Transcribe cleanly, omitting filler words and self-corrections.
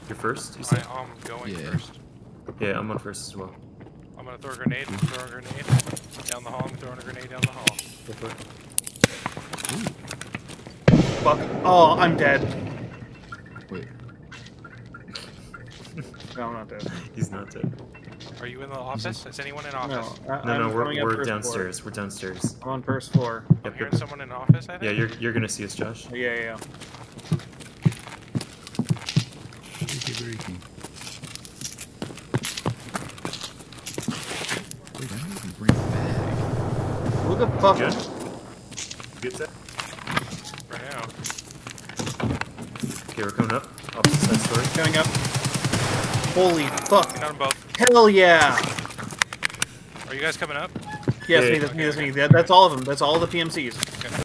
You're first, you said? I'm going Yeah. first. Yeah, I'm on first as well. I'm gonna throw a grenade, down the hall, I'm throwing a grenade down the hall. Go for it. Fuck. Oh, I'm dead. Wait. No, I'm not dead. He's not dead. Are you in the office? Is anyone in office? No, I'm coming up we're first downstairs. floor. We're downstairs. I'm on first floor. I'm hearing someone in office, I think? Yeah, you're gonna see us, Josh. Yeah. Breaking. Wait, I didn't even bring a bag. Who the fuck? Good? Good set? Right now. Okay, we're coming up. Opposite side story. Coming up. Holy fuck. Got them both. Hell yeah. Are you guys coming up? Yes, Yeah, me, that's me. That's all of them. That's all the PMCs.